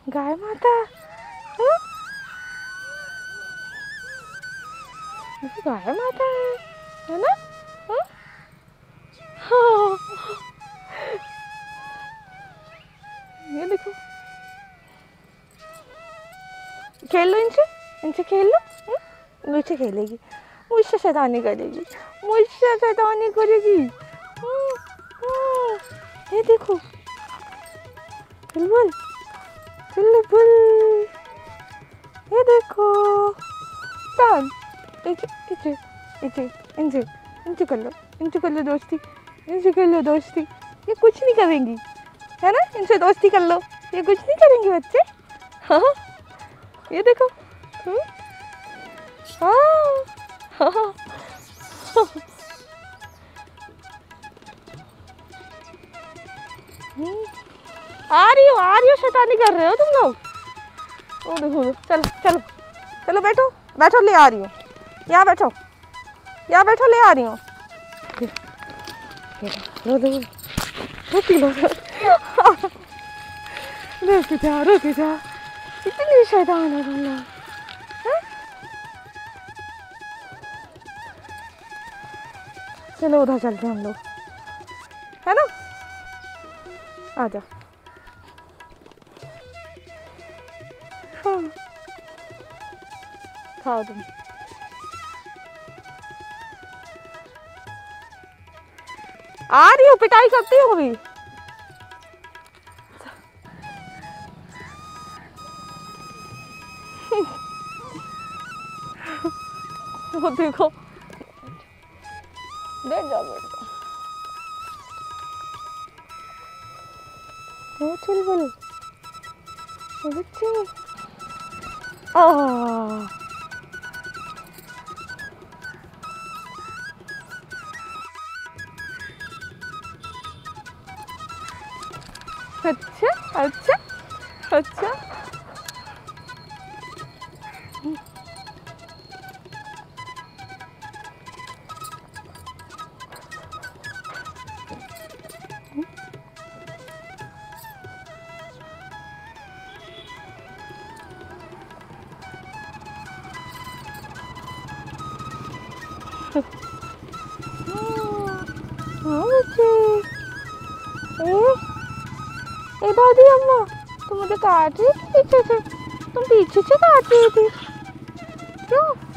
गाय माता। हाँ? ये गाय माता है ना? हाँ? हाँ। ये देखो, खेल लो इनसे, इनसे खेल लो। मुझसे खेलेगी, मुझसे शैतानी करेगी, मुझसे शैतानी करेगी। ये देखो, बुलबुल, बुलबुल, ये देखो। टान, इनसे इनसे इनसे इनसे इनसे कर लो, इनसे कर लो दोस्ती, इनसे कर लो दोस्ती। ये कुछ नहीं करेंगी, है ना? इनसे दोस्ती कर लो, ये कुछ नहीं करेंगे बच्चे। हाँ, ये देखो। हाँ, हाँ। आ रही हो, शैतानी कर रहे हो तुम लोग। ओ देखो, चलो चलो चलो, बैठो बैठो, ले आ रही हूँ, यहाँ बैठो, यहाँ बैठो, ले आ रही हूँ। रुक जा, रुक जा, इतनी शैतान है तुम लोग। चलो उधर चलते हैं हम लोग, है ना? आ जाओ। हाँ, खाओ तुम। आ रही हो, पिटाई करती हो अभी। वो देखो, बैठ जाओ, बैठ जाओ। वो चुलबुल, बच्चे। अच्छा अच्छा अच्छा। हाँ बच्चे, ए दादी अम्मा, तुम मुझे काट रही थी पीछे से, तुम पीछे से काट रही थी क्यों?